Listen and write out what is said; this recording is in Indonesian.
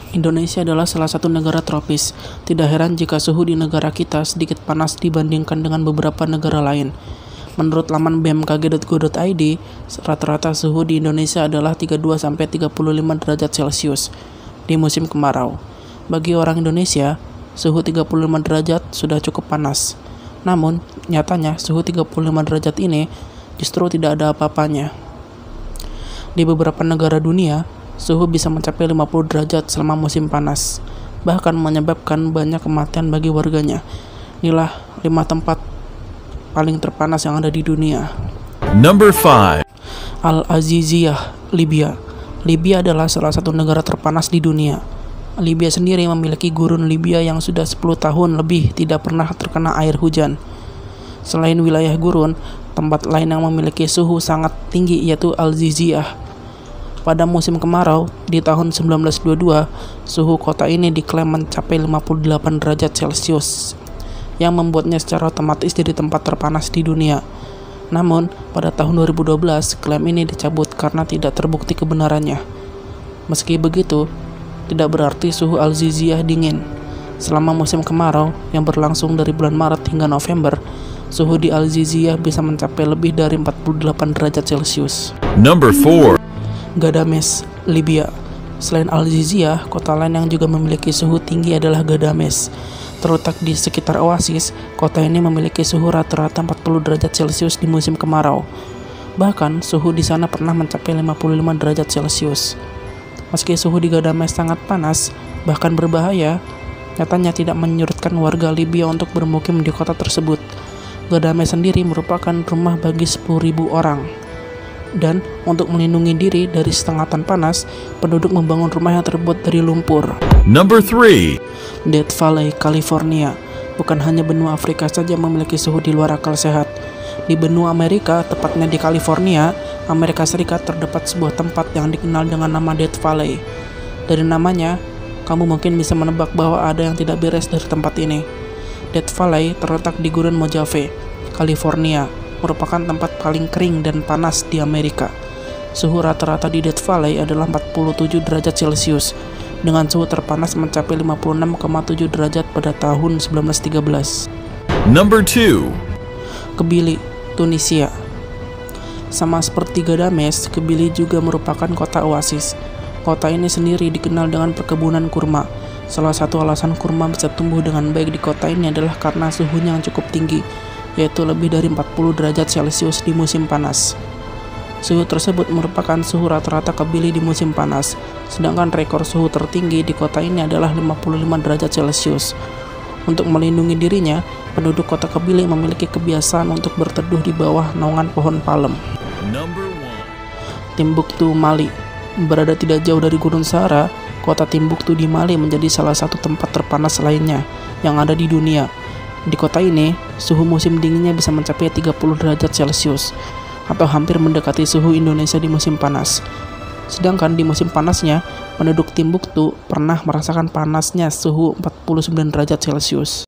Indonesia adalah salah satu negara tropis. Tidak heran jika suhu di negara kita sedikit panas dibandingkan dengan beberapa negara lain. Menurut laman bmkg.go.id, rata-rata suhu di Indonesia adalah 32-35 derajat Celcius di musim kemarau. Bagi orang Indonesia, suhu 35 derajat sudah cukup panas. Namun, nyatanya suhu 35 derajat ini justru tidak ada apa-apanya. Di beberapa negara dunia, suhu bisa mencapai 50 derajat selama musim panas, bahkan menyebabkan banyak kematian bagi warganya. Inilah 5 tempat paling terpanas yang ada di dunia. Number 5. Al-Aziziyah, Libya. Libya adalah salah satu negara terpanas di dunia. Libya sendiri memiliki gurun Libya yang sudah 10 tahun lebih tidak pernah terkena air hujan. Selain wilayah gurun, tempat lain yang memiliki suhu sangat tinggi yaitu Al-Aziziyah. Pada musim kemarau di tahun 1922, suhu kota ini diklaim mencapai 58 derajat Celcius, yang membuatnya secara otomatis jadi tempat terpanas di dunia. Namun, pada tahun 2012, klaim ini dicabut karena tidak terbukti kebenarannya. Meski begitu, tidak berarti suhu Al-Aziziyah dingin. Selama musim kemarau yang berlangsung dari bulan Maret hingga November, suhu di Al-Aziziyah bisa mencapai lebih dari 48 derajat Celcius. Number 4. Gadames, Libya. Selain Al-Aziziyah, kota lain yang juga memiliki suhu tinggi adalah Gadames. Terletak di sekitar oasis, kota ini memiliki suhu rata-rata 40 derajat Celcius di musim kemarau. Bahkan, suhu di sana pernah mencapai 55 derajat Celcius. Meski suhu di Gadames sangat panas, bahkan berbahaya, nyatanya tidak menyurutkan warga Libya untuk bermukim di kota tersebut. Gadames sendiri merupakan rumah bagi 10.000 orang. Dan untuk melindungi diri dari sengatan panas, penduduk membangun rumah yang terbuat dari lumpur. Number 3. Death Valley, California. Bukan hanya benua Afrika saja memiliki suhu di luar akal sehat. Di benua Amerika, tepatnya di California, Amerika Serikat, terdapat sebuah tempat yang dikenal dengan nama Death Valley. Dari namanya, kamu mungkin bisa menebak bahwa ada yang tidak beres dari tempat ini. Death Valley terletak di Gurun Mojave, California, merupakan tempat paling kering dan panas di Amerika. Suhu rata-rata di Death Valley adalah 47 derajat Celcius, dengan suhu terpanas mencapai 56,7 derajat pada tahun 1913. Number 2. Kebili, Tunisia. Sama seperti Gadames, Kebili juga merupakan kota oasis. Kota ini sendiri dikenal dengan perkebunan kurma. Salah satu alasan kurma bisa tumbuh dengan baik di kota ini adalah karena suhunya yang cukup tinggi, yaitu lebih dari 40 derajat Celcius di musim panas. Suhu tersebut merupakan suhu rata-rata Kebili di musim panas, sedangkan rekor suhu tertinggi di kota ini adalah 55 derajat Celcius. Untuk melindungi dirinya, penduduk kota Kebili memiliki kebiasaan untuk berteduh di bawah naungan pohon palem. Number 1. Timbuktu, Mali. Berada tidak jauh dari Gurun Sahara, kota Timbuktu di Mali menjadi salah satu tempat terpanas lainnya yang ada di dunia. Di kota ini, suhu musim dinginnya bisa mencapai 30 derajat Celcius, atau hampir mendekati suhu Indonesia di musim panas. Sedangkan di musim panasnya, penduduk Timbuktu pernah merasakan panasnya suhu 49 derajat Celcius.